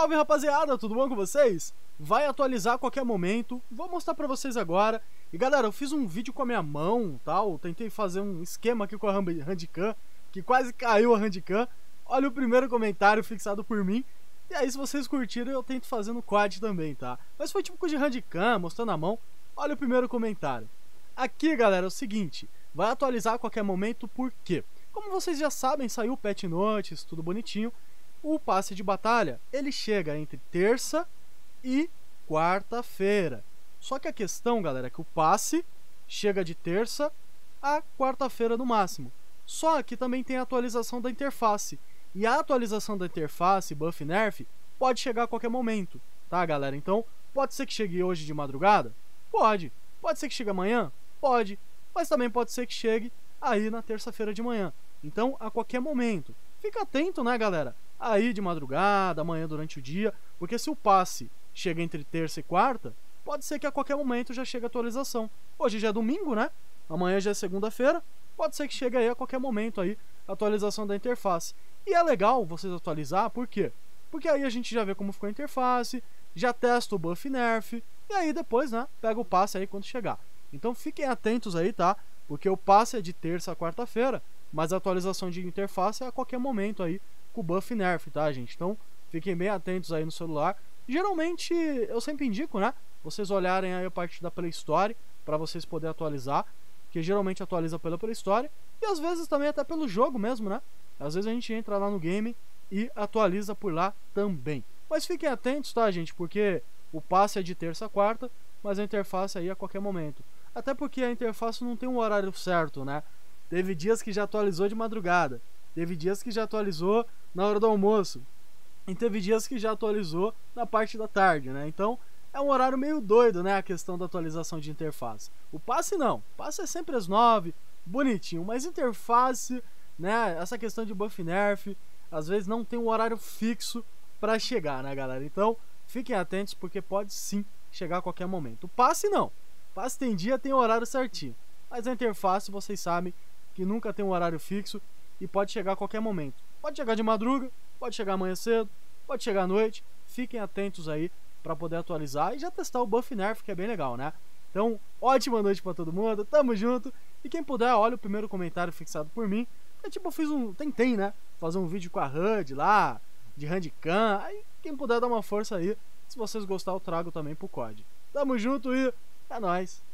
Salve rapaziada, tudo bom com vocês? Vai atualizar a qualquer momento, vou mostrar pra vocês agora. E galera, eu fiz um vídeo com a minha mão, tal, tentei fazer um esquema aqui com a Handicam, que quase caiu a Handicam. Olha o primeiro comentário fixado por mim. E aí se vocês curtiram eu tento fazer no quad também, tá? Mas foi tipo de Handicam, mostrando a mão. Olha o primeiro comentário. Aqui galera, é o seguinte, vai atualizar a qualquer momento, por quê? Como vocês já sabem, saiu o patch notes, tudo bonitinho. O passe de batalha, ele chega entre terça e quarta-feira. Só que a questão, galera, é que o passe chega de terça a quarta-feira no máximo. Só que também tem a atualização da interface. E a atualização da interface, buff nerf, pode chegar a qualquer momento, tá, galera? Então, pode ser que chegue hoje de madrugada? Pode. Pode ser que chegue amanhã? Pode. Mas também pode ser que chegue aí na terça-feira de manhã. Então, a qualquer momento. Fica atento, né, galera? Aí de madrugada, amanhã durante o dia, porque se o passe chega entre terça e quarta, pode ser que a qualquer momento já chegue a atualização. Hoje já é domingo, né? Amanhã já é segunda-feira, pode ser que chegue aí a qualquer momento aí a atualização da interface. E é legal vocês atualizar, por quê? Porque aí a gente já vê como ficou a interface, já testa o buff nerf, e aí depois, né, pega o passe aí quando chegar. Então fiquem atentos aí, tá? Porque o passe é de terça a quarta-feira, mas a atualização de interface é a qualquer momento aí com o buff nerf, tá, gente? Então fiquem bem atentos aí no celular. Geralmente eu sempre indico, né, vocês olharem aí a parte da Play Store para vocês poderem atualizar, que geralmente atualiza pela Play Store e às vezes também até pelo jogo mesmo, né? Às vezes a gente entra lá no game e atualiza por lá também. Mas fiquem atentos, tá, gente? Porque o passe é de terça a quarta, mas a interface aí a qualquer momento. Até porque a interface não tem um horário certo, né? Teve dias que já atualizou de madrugada, teve dias que já atualizou na hora do almoço, e teve dias que já atualizou na parte da tarde, né? Então é um horário meio doido, né, a questão da atualização de interface. O passe não, o passe é sempre às 9, bonitinho, mas interface, né, essa questão de buff nerf, às vezes não tem um horário fixo para chegar, né, galera? Então fiquem atentos porque pode sim chegar a qualquer momento. O passe não, o passe tem dia, tem horário certinho, mas a interface vocês sabem que nunca tem um horário fixo e pode chegar a qualquer momento. Pode chegar de madruga, pode chegar amanhã cedo, pode chegar à noite. Fiquem atentos aí para poder atualizar e já testar o buff nerf, que é bem legal, né? Então, ótima noite para todo mundo, tamo junto. E quem puder, olha o primeiro comentário fixado por mim. É tipo, eu fiz tentei, né, fazer um vídeo com a HUD lá, de Handicam. Aí, quem puder dar uma força aí, se vocês gostarem, eu trago também pro COD. Tamo junto e é nóis.